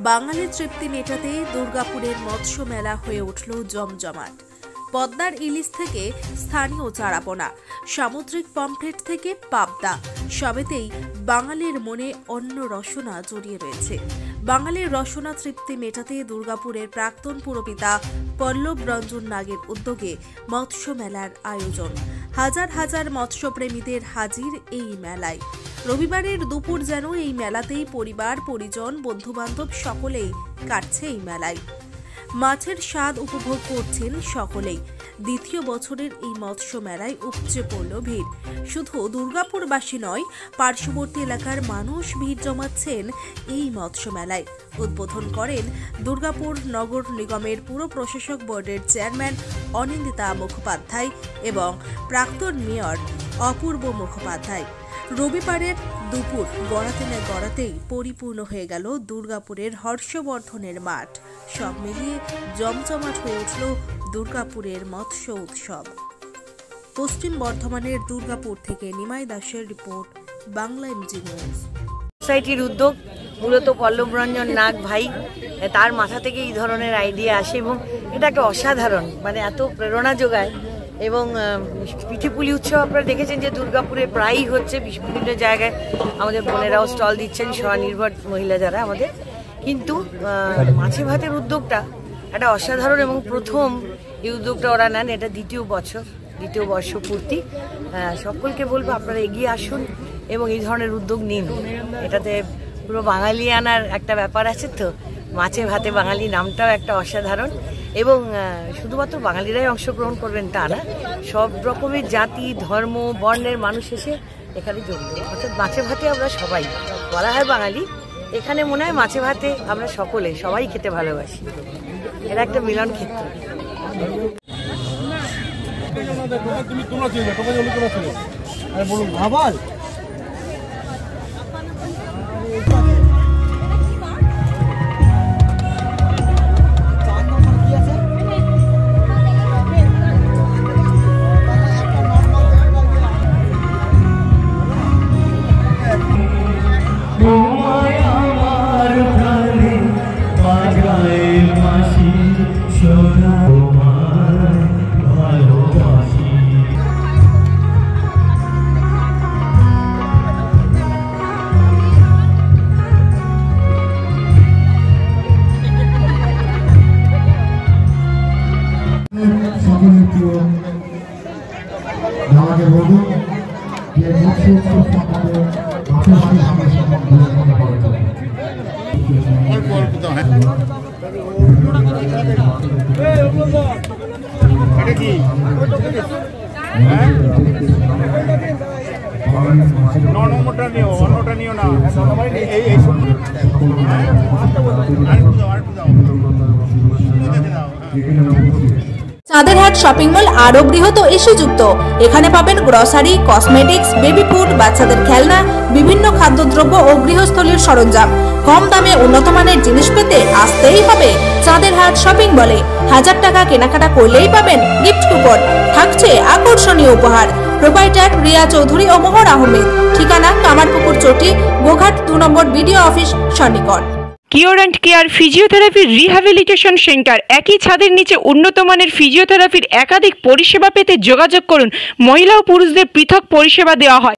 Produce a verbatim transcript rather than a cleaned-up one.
বাঙালির তৃপ্তি মেটাতে দুর্গাপুরের মৎস্য মেলা হয়ে উঠল জমজমাট। পদ্মার ইলিশ থেকে স্থানীয় চারাপোনা, সামুদ্রিক পমফ্রেট থেকে পাবদা, সবেতেই বাঙালির মনে অন্য রসনা জড়িয়ে রয়েছে। বাঙালির রসনা তৃপ্তি মেটাতে দুর্গাপুরের প্রাক্তন পুরপিতা পল্লব রঞ্জন নাগের উদ্যোগে মৎস্য মেলার আয়োজন। হাজার হাজার মৎস্যপ্রেমীদের হাজির এই মেলায়। রবিবারের দুপুর যেন এই মেলাতেই পরিবার, পরিজন, বন্ধুবান্ধব সকলেই কাটছে এই মেলায়। মাছের স্বাদ উপভোগ করছেন সকলেই। দ্বিতীয় বছরের এই মৎস্য মেলায় উপচে পড়ল ভিড়। শুধু দুর্গাপুরবাসী নয়, পার্শ্ববর্তী এলাকার মানুষ ভিড় জমাচ্ছেন এই মৎস্য মেলায়। উদ্বোধন করেন দুর্গাপুর নগর নিগমের পুর প্রশাসক বোর্ডের চেয়ারম্যান অনিন্দিতা মুখোপাধ্যায় এবং প্রাক্তন মেয়র অপূর্ব মুখোপাধ্যায়। রবিবারের দুপুর গড়াতে না গড়াতেই পরিপূর্ণ হয়ে গেল দুর্গাপুরের হর্ষবর্ধনের মাঠ। সব মিলিয়ে জমজমাট হয়ে উঠল দুর্গাপুরের মৎস্য উৎসব। পশ্চিম বর্ধমানের দুর্গাপুর থেকে নিমাই দাসের রিপোর্ট, বাংলা এমজি নিউজ। সোসাইটির উদ্যোগ মূলত পল্লব রঞ্জন নাগ ভাই, তার মাথা থেকে এই ধরনের আইডিয়া আসে এবং এটা একটা অসাধারণ, মানে এত প্রেরণা যোগায়। এবং পিঠেপুলি উৎসব আপনারা দেখেছেন যে দুর্গাপুরে প্রায়ই হচ্ছে, বিভিন্ন জায়গায় আমাদের বোনেরাও স্টল দিচ্ছেন, স্বনির্ভর মহিলা যারা আমাদের। কিন্তু মাছে ভাতের উদ্যোগটা একটা অসাধারণ এবং প্রথম এই উদ্যোগটা ওরা নেন। এটা দ্বিতীয় বছর, দ্বিতীয় বর্ষপূর্তি। সকলকে বলবো আপনারা এগিয়ে আসুন এবং এই ধরনের উদ্যোগ নিন। এটাতে পুরো বাঙালি আনার একটা ব্যাপার আছে, তো মাছে ভাতে বাঙালি নামটাও একটা অসাধারণ। এবং শুধুমাত্র বাঙালিরাই অংশগ্রহণ করবেন তা না, সব রকমের জাতি, ধর্ম, বর্ণের মানুষ এসে এখানে যোগবে। অর্থাৎ মাছে ভাতে আমরা সবাই, বলা হয় বাঙালি, এখানে মনে হয় মাছে ভাতে আমরা সকলে সবাই খেতে ভালোবাসি। এটা একটা মিলন ক্ষেত্র। আমাকে বলুন যে মৎস্য উৎসব সম্বন্ধে অন্যটা নিও অন্যটা নিও না চাঁদেরহাট শপিং মল আরো বৃহৎ ও ইস্যুযুক্ত। এখানে পাবেন গ্রসারি, কসমেটিক্স, বেবি ফুড, বাচ্চাদের খেলনা, বিভিন্ন খাদ্যদ্রব্য ও গৃহস্থলীর সরঞ্জাম। কম দামে উন্নত মানের জিনিস পেতে আসতেই হবে চাঁদেরহাট শপিং মলে। হাজার টাকা কেনাকাটা করলেই পাবেন গিফট কুপন, থাকছে আকর্ষণীয় উপহার। প্রোপাইটার রিয়া চৌধুরী ও মোহর আহমেদ। ঠিকানা কামারপুকুর চটি, গোঘাট দু নম্বর বিডিও অফিস সন্নিকট। Cure and care physiotherapy rehabilitation centre. একই ছাদের নিচে উন্নত মানের ফিজিওথেরাপির একাধিক পরিষেবা পেতে যোগাযোগ করুন। মহিলা ও পুরুষদের পৃথক পরিষেবা দেওয়া হয়।